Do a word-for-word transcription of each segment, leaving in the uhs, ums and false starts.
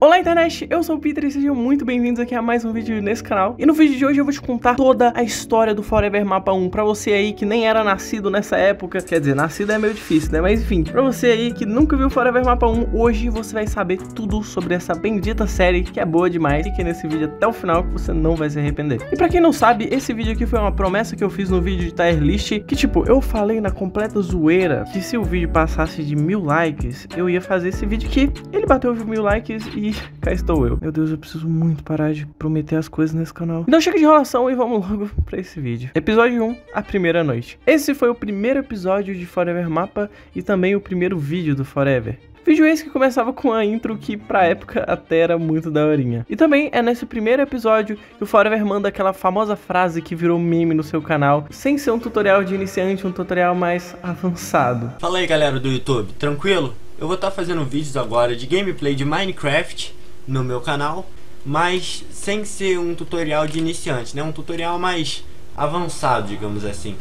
Olá internet, eu sou o Peter e sejam muito bem-vindos aqui a mais um vídeo nesse canal. E no vídeo de hoje eu vou te contar toda a história do Forever Mapa um, pra você aí que nem era nascido nessa época. Quer dizer, nascido é meio difícil, né? Mas enfim, pra você aí que nunca viu Forever Mapa um, hoje você vai saber tudo sobre essa bendita série que é boa demais. Fique nesse vídeo até o final que você não vai se arrepender. E pra quem não sabe, esse vídeo aqui foi uma promessa que eu fiz no vídeo de tier list, que tipo, eu falei na completa zoeira que se o vídeo passasse de mil likes, eu ia fazer esse vídeo aqui. Ele bateu mil likes e cá estou eu. Meu Deus, eu preciso muito parar de prometer as coisas nesse canal. Então chega de enrolação e vamos logo pra esse vídeo. Episódio um, a primeira noite. Esse foi o primeiro episódio de Forever Mapa e também o primeiro vídeo do Forever. Vídeo esse que começava com a intro que pra época até era muito daorinha. E também é nesse primeiro episódio que o Forever manda aquela famosa frase que virou meme no seu canal, sem ser um tutorial de iniciante, um tutorial mais avançado. Fala aí galera do YouTube, tranquilo? Eu vou estar fazendo vídeos agora de gameplay de Minecraft no meu canal, mas sem ser um tutorial de iniciante, né? Um tutorial mais avançado, digamos assim.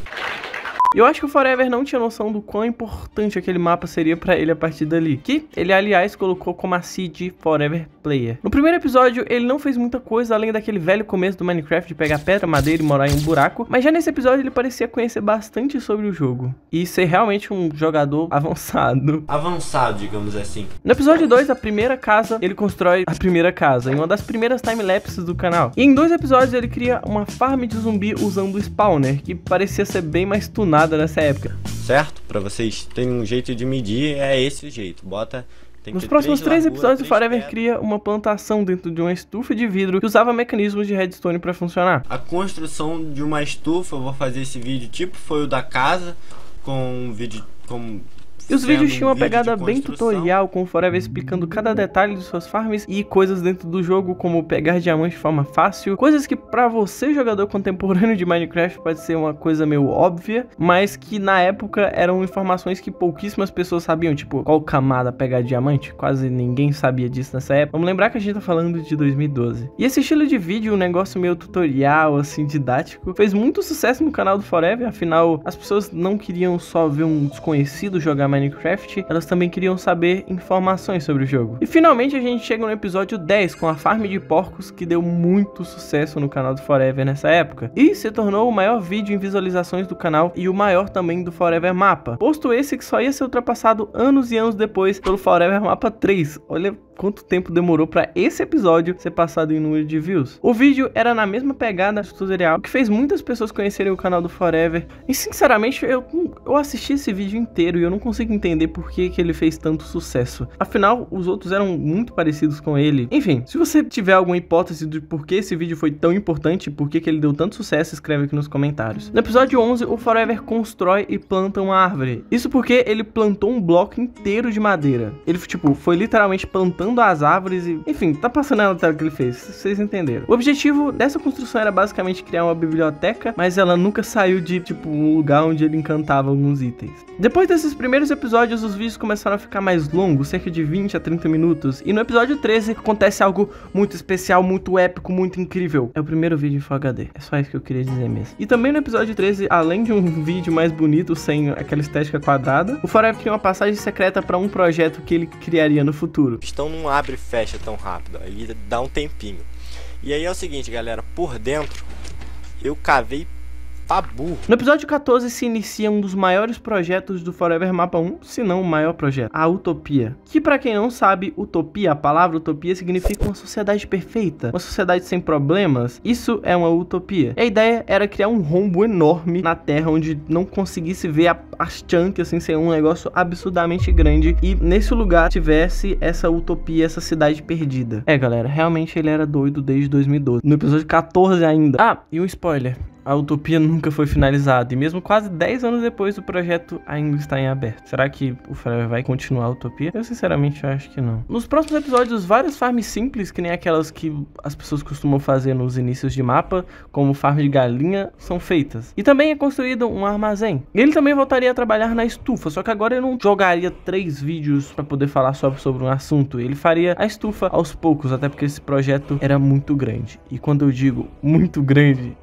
E eu acho que o Forever não tinha noção do quão importante aquele mapa seria pra ele a partir dali, que ele aliás colocou como a seed Forever Player. No primeiro episódio ele não fez muita coisa além daquele velho começo do Minecraft de pegar pedra, madeira e morar em um buraco, mas já nesse episódio ele parecia conhecer bastante sobre o jogo e ser realmente um jogador avançado. Avançado, digamos assim. No episódio dois, a primeira casa, ele constrói a primeira casa, em uma das primeiras timelapses do canal. E em dois episódios ele cria uma farm de zumbi usando o spawner, que parecia ser bem mais tunado nessa época. Certo? Pra vocês terem um jeito de medir, é esse o jeito. Bota... Tem Nos próximos três episódios, o Forever cria uma plantação dentro de uma estufa de vidro que usava mecanismos de redstone para funcionar. A construção de uma estufa, eu vou fazer esse vídeo tipo foi o da casa, com um vídeo com... E os vídeos tinham uma pegada bem tutorial, com o Forever explicando cada detalhe de suas farms e coisas dentro do jogo, como pegar diamante de forma fácil. Coisas que pra você, jogador contemporâneo de Minecraft, pode ser uma coisa meio óbvia, mas que na época eram informações que pouquíssimas pessoas sabiam, tipo, qual camada pegar diamante? Quase ninguém sabia disso nessa época. Vamos lembrar que a gente tá falando de dois mil e doze. E esse estilo de vídeo, um negócio meio tutorial, assim, didático, fez muito sucesso no canal do Forever, afinal, as pessoas não queriam só ver um desconhecido jogar Minecraft, elas também queriam saber informações sobre o jogo. E finalmente a gente chega no episódio dez com a farm de porcos, que deu muito sucesso no canal do Forever nessa época e se tornou o maior vídeo em visualizações do canal e o maior também do Forever Mapa, posto esse que só ia ser ultrapassado anos e anos depois pelo Forever Mapa três. Olha quanto tempo demorou para esse episódio ser passado em número de views. O vídeo era na mesma pegada do tutorial, que fez muitas pessoas conhecerem o canal do Forever. E sinceramente, eu, eu assisti esse vídeo inteiro e eu não consigo entender por que, que ele fez tanto sucesso. Afinal, os outros eram muito parecidos com ele. Enfim, se você tiver alguma hipótese de por que esse vídeo foi tão importante, por que, que ele deu tanto sucesso, escreve aqui nos comentários. No episódio onze, o Forever constrói e planta uma árvore. Isso porque ele plantou um bloco inteiro de madeira. Ele, tipo, foi literalmente plantando as árvores e... Enfim, tá passando na tela que ele fez, vocês entenderam. O objetivo dessa construção era basicamente criar uma biblioteca, mas ela nunca saiu de, tipo, um lugar onde ele encantava alguns itens. Depois desses primeiros episódios, os vídeos começaram a ficar mais longos, cerca de vinte a trinta minutos. E no episódio treze acontece algo muito especial, muito épico, muito incrível. É o primeiro vídeo em Full H D. É só isso que eu queria dizer mesmo. E também no episódio treze, além de um vídeo mais bonito, sem aquela estética quadrada, o Forever tinha uma passagem secreta para um projeto que ele criaria no futuro. Então não abre e fecha tão rápido, aí dá um tempinho. E aí é o seguinte, galera, por dentro eu cavei tabu. No episódio quatorze se inicia um dos maiores projetos do Forever Mapa um, se não o maior projeto, a Utopia. Que pra quem não sabe, utopia, a palavra utopia significa uma sociedade perfeita, uma sociedade sem problemas. Isso é uma utopia. E a ideia era criar um rombo enorme na Terra, onde não conseguisse ver a, as chunks, assim, ser um negócio absurdamente grande, e nesse lugar tivesse essa utopia, essa cidade perdida. É, galera, realmente ele era doido desde dois mil e doze. No episódio quatorze ainda. Ah, e um spoiler. A Utopia nunca foi finalizada e mesmo quase dez anos depois o projeto ainda está em aberto. Será que o Forever vai continuar a Utopia? Eu sinceramente acho que não. Nos próximos episódios, várias farms simples, que nem aquelas que as pessoas costumam fazer nos inícios de mapa, como farm de galinha, são feitas. E também é construído um armazém. E ele também voltaria a trabalhar na estufa, só que agora ele não jogaria três vídeos para poder falar só sobre um assunto. Ele faria a estufa aos poucos, até porque esse projeto era muito grande. E quando eu digo muito grande,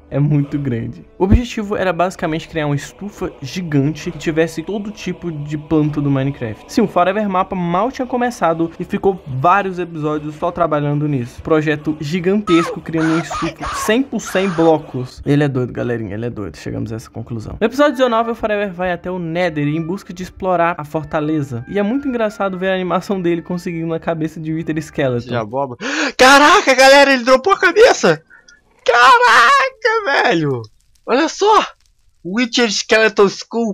é muito grande. O objetivo era basicamente criar uma estufa gigante que tivesse todo tipo de planta do Minecraft. Sim, o Forever Mapa mal tinha começado e ficou vários episódios só trabalhando nisso. Projeto gigantesco, criando uma estufa cem por cento blocos. Ele é doido, galerinha, ele é doido. Chegamos a essa conclusão. No episódio dezenove, o Forever vai até o Nether em busca de explorar a fortaleza. E é muito engraçado ver a animação dele conseguindo a cabeça de Wither Skeleton. Já boba. Caraca, galera, ele dropou a cabeça! Caraca, velho! Olha só! Wither Skeleton Skull.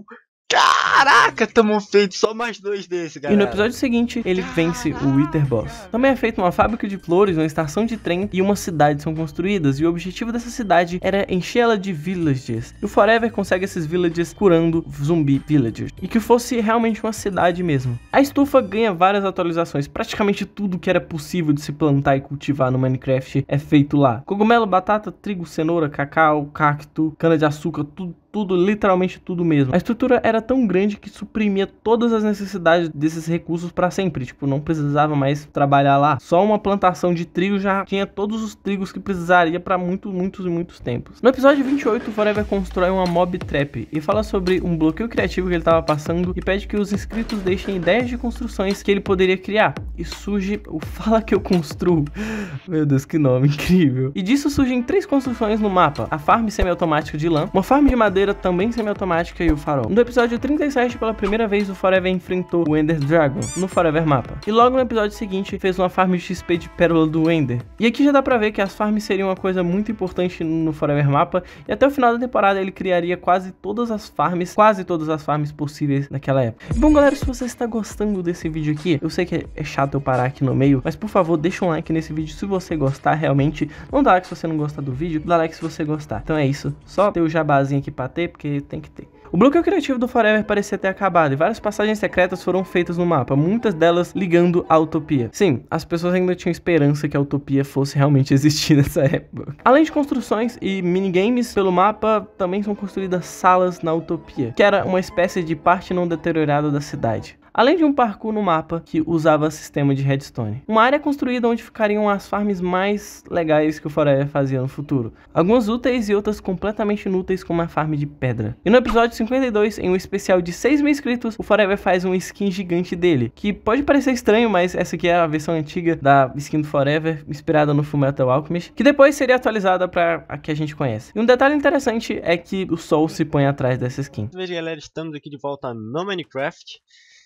Caraca, tamo feito só mais dois desses, galera. E no episódio seguinte, ele vence o Wither Boss. Também é feita uma fábrica de flores, uma estação de trem e uma cidade são construídas. E o objetivo dessa cidade era encher ela de villagers. E o Forever consegue esses villagers curando zumbi villagers. E que fosse realmente uma cidade mesmo. A estufa ganha várias atualizações. Praticamente tudo que era possível de se plantar e cultivar no Minecraft é feito lá. Cogumelo, batata, trigo, cenoura, cacau, cacto, cana-de-açúcar, tudo. Tudo, literalmente tudo mesmo. A estrutura era tão grande que suprimia todas as necessidades desses recursos para sempre. Tipo, não precisava mais trabalhar lá. Só uma plantação de trigo já tinha todos os trigos que precisaria para muitos, muitos e muitos tempos. No episódio vinte e oito, o Forever constrói uma mob trap e fala sobre um bloqueio criativo que ele estava passando e pede que os inscritos deixem ideias de construções que ele poderia criar. E surge o Fala Que Eu Construo. Meu Deus, que nome incrível. E disso surgem três construções no mapa. A farm semiautomática de lã, uma farm de madeira também semiautomática e o farol. No episódio trinta e sete, pela primeira vez, o Forever enfrentou o Ender Dragon no Forever Mapa. E logo no episódio seguinte, fez uma farm de X P de pérola do Ender. E aqui já dá pra ver que as farms seriam uma coisa muito importante no Forever Mapa. E até o final da temporada ele criaria quase todas as farms, quase todas as farms possíveis naquela época. E bom, galera, se você está gostando desse vídeo aqui, eu sei que é chato eu parar aqui no meio, mas por favor, deixa um like nesse vídeo se você gostar realmente. Não dá like se você não gostar do vídeo, dá like se você gostar. Então é isso, só ter o jabazinho aqui pra ter, porque tem que ter. O bloqueio criativo do Forever parecia ter acabado e várias passagens secretas foram feitas no mapa, muitas delas ligando à Utopia. Sim, as pessoas ainda tinham esperança que a Utopia fosse realmente existir nessa época. Além de construções e minigames pelo mapa, também são construídas salas na Utopia, que era uma espécie de parte não deteriorada da cidade. Além de um parkour no mapa que usava sistema de redstone. Uma área construída onde ficariam as farms mais legais que o Forever fazia no futuro. Algumas úteis e outras completamente inúteis, como a farm de pedra. E no episódio cinquenta e dois, em um especial de seis mil inscritos, o Forever faz uma skin gigante dele. Que pode parecer estranho, mas essa aqui é a versão antiga da skin do Forever, inspirada no Fullmetal Alchemist, que depois seria atualizada para a que a gente conhece. E um detalhe interessante é que o sol se põe atrás dessa skin. Veja, galera, estamos aqui de volta no Minecraft.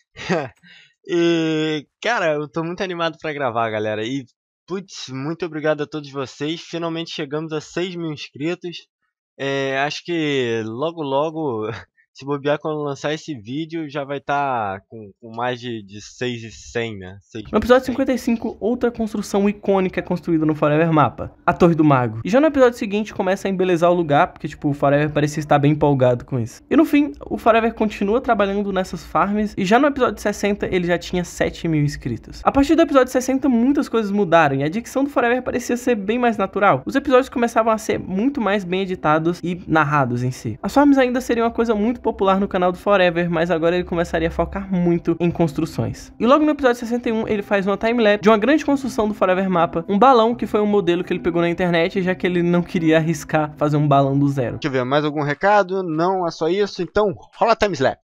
E, cara, eu tô muito animado pra gravar, galera. E, putz, muito obrigado a todos vocês. Finalmente chegamos a seis mil inscritos. É, acho que logo, logo, se bobear quando lançar esse vídeo, já vai estar tá com, com mais de, de seis mil e cem, né? No episódio cinquenta e cinco, outra construção icônica é construída no Forever Mapa, a Torre do Mago. E já no episódio seguinte começa a embelezar o lugar, porque tipo, o Forever parecia estar bem empolgado com isso. E no fim, o Forever continua trabalhando nessas farms, e já no episódio sessenta ele já tinha sete mil inscritos. A partir do episódio sessenta, muitas coisas mudaram, e a dicção do Forever parecia ser bem mais natural. Os episódios começavam a ser muito mais bem editados e narrados em si. As farms ainda seriam uma coisa muito popular no canal do Forever, mas agora ele começaria a focar muito em construções. E logo no episódio sessenta e um, ele faz uma timelapse de uma grande construção do Forever Mapa, um balão que foi um modelo que ele pegou na internet, já que ele não queria arriscar fazer um balão do zero. Deixa eu ver, mais algum recado? Não, é só isso, então rola a timelapse.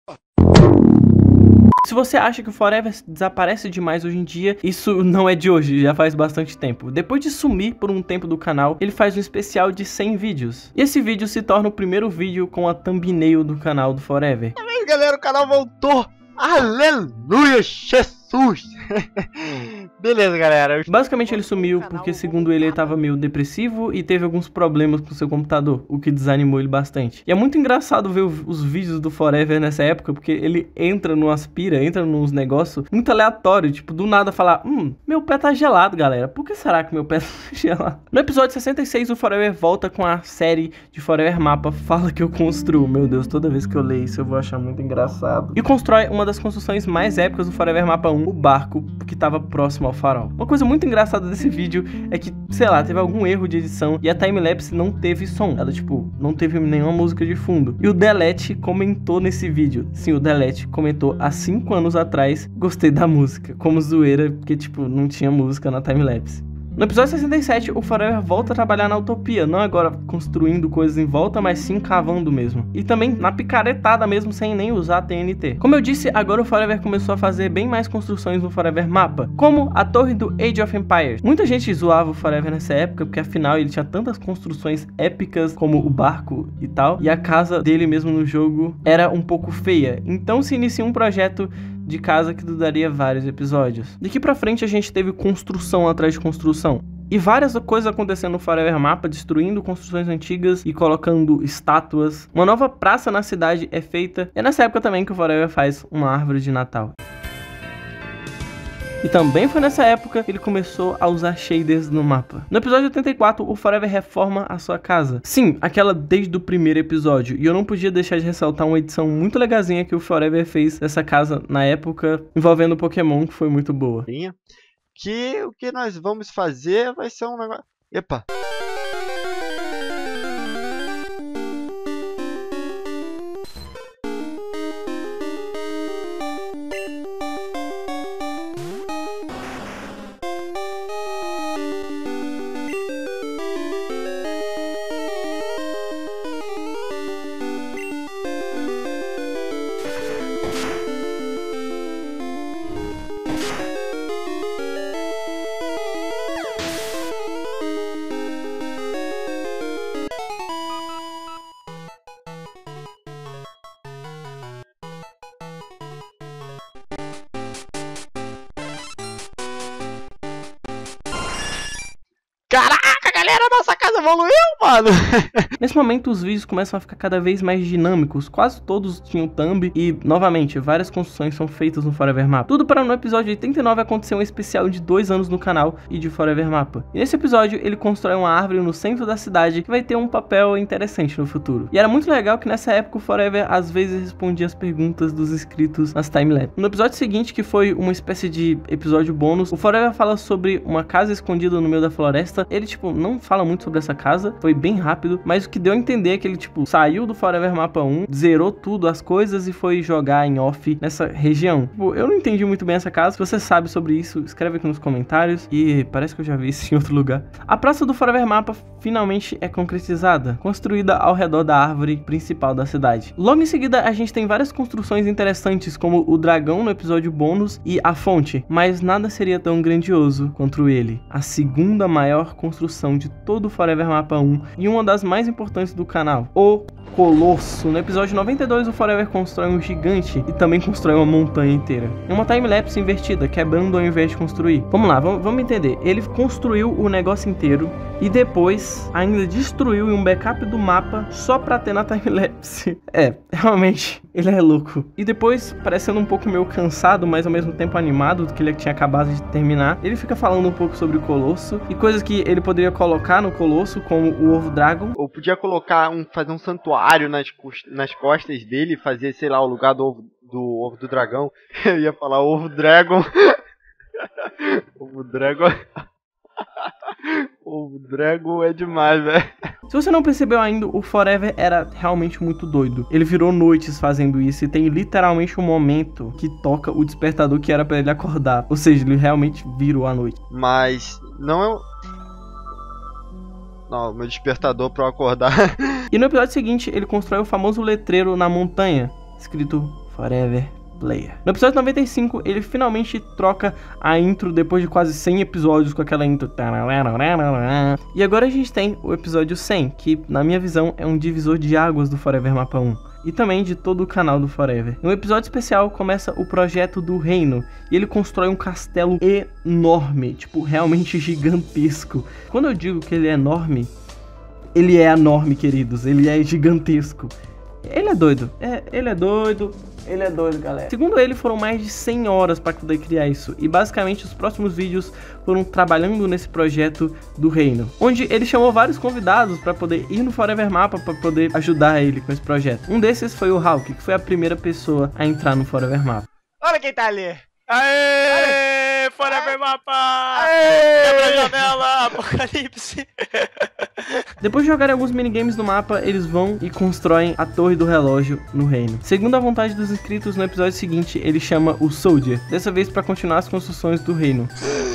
Se você acha que o Forever desaparece demais hoje em dia, isso não é de hoje, já faz bastante tempo. Depois de sumir por um tempo do canal, ele faz um especial de cem vídeos. E esse vídeo se torna o primeiro vídeo com a thumbnail do canal do Forever. Tá vendo, galera? O canal voltou! Aleluia, Jesus! Beleza, galera. Basicamente ele sumiu porque, segundo ele, ele tava meio depressivo e teve alguns problemas com seu computador, o que desanimou ele bastante. E é muito engraçado ver os vídeos do Forever nessa época, porque ele entra no aspira, entra nos negócios muito aleatório, tipo, do nada falar, hum, meu pé tá gelado, galera, por que será que meu pé tá gelado? No episódio sessenta e seis, o Forever volta com a série de Forever Mapa, Fala Que Eu Construo. Meu Deus, toda vez que eu ler isso eu vou achar muito engraçado. E constrói uma das construções mais épicas do Forever Mapa um, o barco que estava próximo ao farol. Uma coisa muito engraçada desse vídeo é que, sei lá, teve algum erro de edição e a timelapse não teve som. Ela, tipo, não teve nenhuma música de fundo. E o Delete comentou nesse vídeo. Sim, o Delete comentou há cinco anos atrás, gostei da música. Como zoeira, porque, tipo, não tinha música na timelapse. No episódio sessenta e sete, o Forever volta a trabalhar na utopia, não agora construindo coisas em volta, mas sim cavando mesmo. E também na picaretada mesmo, sem nem usar T N T. Como eu disse, agora o Forever começou a fazer bem mais construções no Forever Mapa, como a torre do Age of Empires. Muita gente zoava o Forever nessa época, porque afinal ele tinha tantas construções épicas, como o barco e tal, e a casa dele mesmo no jogo era um pouco feia. Então se inicia um projeto de casa que duraria vários episódios. Daqui pra frente a gente teve construção atrás de construção. E várias coisas acontecendo no Forever Mapa, destruindo construções antigas e colocando estátuas. Uma nova praça na cidade é feita. E é nessa época também que o Forever faz uma árvore de Natal. E também foi nessa época que ele começou a usar shaders no mapa. No episódio oitenta e quatro, o Forever reforma a sua casa. Sim, aquela desde o primeiro episódio. E eu não podia deixar de ressaltar uma edição muito legalzinha que o Forever fez dessa casa na época, envolvendo Pokémon, que foi muito boa. Que o que nós vamos fazer vai ser um negócio... Epa! Caraca, galera, nossa casa evoluiu, mano! Nesse momento, os vídeos começam a ficar cada vez mais dinâmicos. Quase todos tinham thumb e, novamente, várias construções são feitas no Forever Mapa. Tudo para no episódio oitenta e nove acontecer um especial de dois anos no canal e de Forever Mapa. E nesse episódio, ele constrói uma árvore no centro da cidade que vai ter um papel interessante no futuro. E era muito legal que nessa época o Forever às vezes respondia as perguntas dos inscritos nas timelapse. No episódio seguinte, que foi uma espécie de episódio bônus, o Forever fala sobre uma casa escondida no meio da floresta. Ele, tipo, não fala muito sobre essa casa, foi bem rápido, mas o que deu a entender é que ele, tipo, saiu do Forever Mapa um, zerou tudo, as coisas, e foi jogar em off nessa região. Tipo, eu não entendi muito bem essa casa. Se você sabe sobre isso, escreve aqui nos comentários, e parece que eu já vi isso em outro lugar. A praça do Forever Mapa finalmente é concretizada, construída ao redor da árvore principal da cidade. Logo em seguida, a gente tem várias construções interessantes, como o dragão no episódio bônus e a fonte, mas nada seria tão grandioso quanto ele, a segunda maior construção de todo o Forever Mapa um e uma das mais importantes do canal, o Colosso. No episódio noventa e dois, o Forever constrói um gigante e também constrói uma montanha inteira. É uma timelapse invertida, quebrando ao invés de construir. Vamos lá, vamos, vamos entender. Ele construiu o negócio inteiro e depois ainda destruiu em um backup do mapa só pra ter na timelapse. É, realmente, ele é louco. E depois, parecendo um pouco meio cansado, mas ao mesmo tempo animado do que ele tinha acabado de terminar, ele fica falando um pouco sobre o Colosso e coisas que ele poderia colocar no Colosso, como o Ovo Dragon. Ou podia colocar um, fazer um santuário nas, nas costas dele, fazer, sei lá, o lugar do ovo do, ovo do dragão. Eu ia falar Ovo Dragon. Ovo Dragon. Ovo Dragon é demais, velho. Se você não percebeu ainda, o Forever era realmente muito doido. Ele virou noites fazendo isso e tem literalmente um momento que toca o despertador que era pra ele acordar. Ou seja, ele realmente virou a noite. Mas não é... Não, meu despertador pra eu acordar. E no episódio seguinte, ele constrói o famoso letreiro na montanha, escrito Forever Player. No episódio noventa e cinco, ele finalmente troca a intro depois de quase cem episódios com aquela intro. E agora a gente tem o episódio cem, que na minha visão é um divisor de águas do Forever Mapa um. E também de todo o canal do Forever. No episódio especial começa o projeto do reino. E ele constrói um castelo enorme. Tipo, realmente gigantesco. Quando eu digo que ele é enorme, ele é enorme, queridos. Ele é gigantesco. Ele é doido. É, ele é doido. Ele é doido, galera. Segundo ele, foram mais de cem horas para poder criar isso. E basicamente os próximos vídeos foram trabalhando nesse projeto do reino, onde ele chamou vários convidados para poder ir no Forever Mapa para poder ajudar ele com esse projeto. Um desses foi o Hulk, que foi a primeira pessoa a entrar no Forever Mapa. Olha quem tá ali. Aê! Forever Mapa! Quebra a janela! Apocalipse! Depois de jogarem alguns minigames no mapa, eles vão e constroem a torre do relógio no reino. Segundo a vontade dos inscritos, no episódio seguinte, ele chama o Soldier, dessa vez para continuar as construções do reino.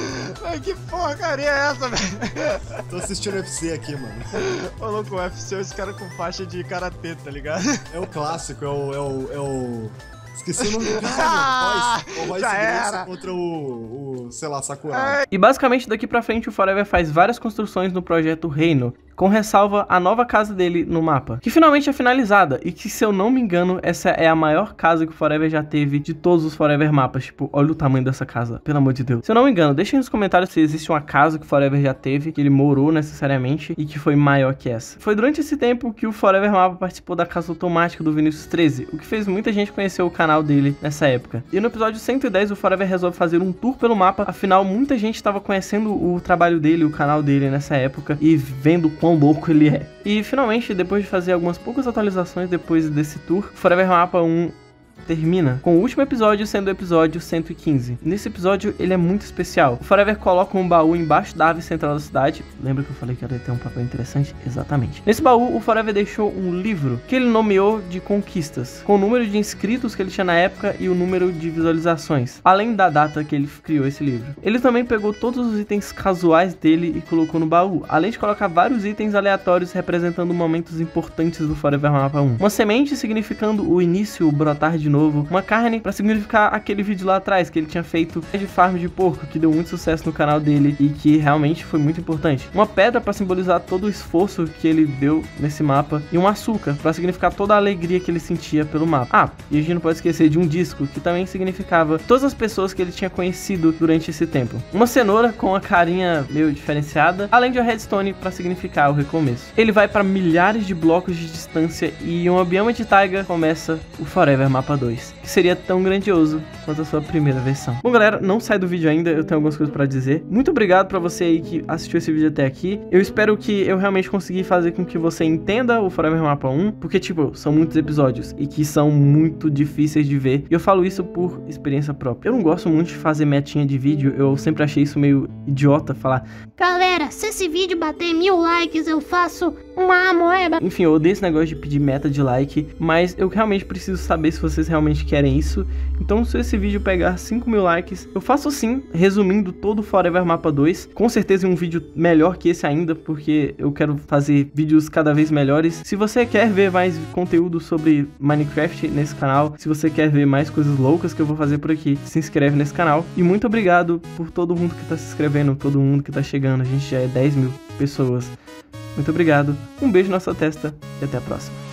Ai, que porcaria é essa, velho? Tô assistindo U F C aqui, mano. Ô, louco, o U F C é esse cara com faixa de karatê, tá ligado? É o clássico, é o... É o, é o... Esqueci o nome do cara, Ah, mano. O Royce já Gracie era. contra o, o, sei lá, Sakuraba. E basicamente daqui pra frente o Forever faz várias construções no projeto Reino, com ressalva a nova casa dele no mapa, que finalmente é finalizada, e que, se eu não me engano, essa é a maior casa que o Forever já teve de todos os Forever mapas. Tipo, olha o tamanho dessa casa, pelo amor de Deus. Se eu não me engano, deixem nos comentários se existe uma casa que o Forever já teve, que ele morou necessariamente, e que foi maior que essa. Foi durante esse tempo que o Forever Mapa participou da casa automática do Vinicius treze, o que fez muita gente conhecer o canal dele nessa época. E no episódio cento e dez o Forever resolve fazer um tour pelo mapa, afinal muita gente estava conhecendo o trabalho dele, o canal dele nessa época, e vendo quão louco ele é. E finalmente, depois de fazer algumas poucas atualizações depois desse tour, Forever Mapa um termina com o último episódio sendo o episódio cento e quinze. Nesse episódio ele é muito especial. O Forever coloca um baú embaixo da árvore central da cidade. Lembra que eu falei que ela ia ter um papel interessante? Exatamente. Nesse baú o Forever deixou um livro que ele nomeou de conquistas, com o número de inscritos que ele tinha na época e o número de visualizações, além da data que ele criou esse livro. Ele também pegou todos os itens casuais dele e colocou no baú, além de colocar vários itens aleatórios representando momentos importantes do Forever Mapa um. Uma semente significando o início, o brotar de novo. Uma carne para significar aquele vídeo lá atrás que ele tinha feito de farm de porco, que deu muito sucesso no canal dele e que realmente foi muito importante. Uma pedra para simbolizar todo o esforço que ele deu nesse mapa, e um açúcar para significar toda a alegria que ele sentia pelo mapa. Ah, e a gente não pode esquecer de um disco que também significava todas as pessoas que ele tinha conhecido durante esse tempo. Uma cenoura com a carinha meio diferenciada, além de uma redstone para significar o recomeço. Ele vai para milhares de blocos de distância e em um bioma de taiga começa o Forever Mapa dois, que seria tão grandioso quanto a sua primeira versão. Bom, galera, não sai do vídeo ainda, eu tenho algumas coisas pra dizer. Muito obrigado pra você aí que assistiu esse vídeo até aqui. Eu espero que eu realmente consegui fazer com que você entenda o Forever Mapa um, porque, tipo, são muitos episódios e que são muito difíceis de ver. E eu falo isso por experiência própria. Eu não gosto muito de fazer metinha de vídeo, eu sempre achei isso meio idiota, falar: galera, se esse vídeo bater mil likes, eu faço uma moeda. Enfim, eu odeio esse negócio de pedir meta de like, mas eu realmente preciso saber se vocês realmente querem isso. Então, se esse vídeo pegar cinco mil likes, eu faço sim, resumindo todo o Forever Mapa dois. Com certeza um vídeo melhor que esse ainda, porque eu quero fazer vídeos cada vez melhores. Se você quer ver mais conteúdo sobre Minecraft nesse canal, se você quer ver mais coisas loucas que eu vou fazer por aqui, se inscreve nesse canal. E muito obrigado por todo mundo que tá se inscrevendo, todo mundo que tá chegando. A gente já é dez mil pessoas. Muito obrigado, um beijo na sua testa e até a próxima.